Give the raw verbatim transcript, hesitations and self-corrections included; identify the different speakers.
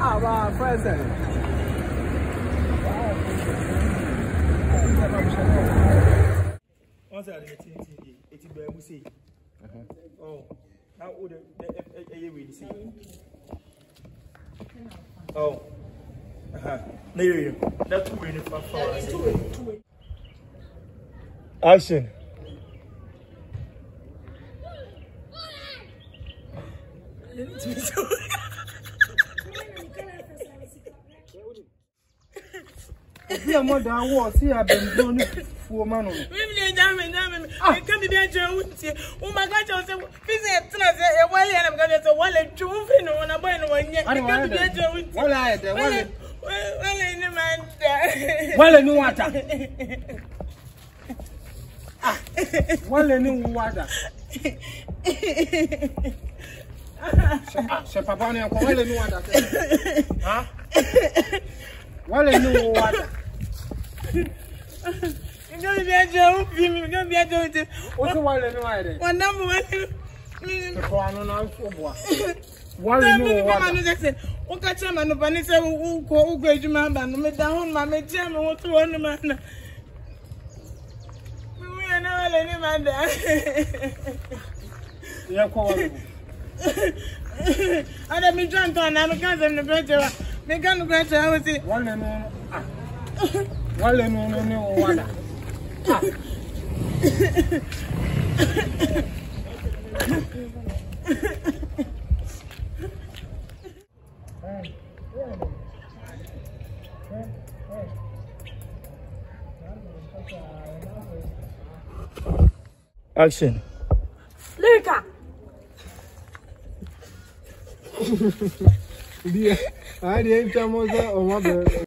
Speaker 1: Ah, wow, present.
Speaker 2: Once I get T V, it's a we see. Oh, now would the really see. Oh, uh huh. There you go. That's two in the front. Action.
Speaker 1: Your mother was here, I've been doing it for man.
Speaker 3: Maybe diamond, diamond. I can't be there to oh my God, I was a visit. I while I'm going to one and two when I'm going one yet. I can't be there to well, I had well, well, in the man.
Speaker 1: Well, in water. Ah, well, in water. Shepapani, well, in water. Huh? Well, in water.
Speaker 3: You're going to be a joke. You're going to be a joke.
Speaker 1: What's the one in water?
Speaker 3: One number one.
Speaker 1: The corner now for what? Well, in water.
Speaker 3: O ka chama no bani se u ko u gwejuma ba no me down ma me jam wo to one man. We are not any man there.
Speaker 1: Yeah, call.
Speaker 3: Ada mi dran to na me kan se no beje me kan no beje I was it.
Speaker 1: One no ah. One no no no water.
Speaker 2: Action.
Speaker 3: Luca.
Speaker 1: Dia, ah dia estamos a uma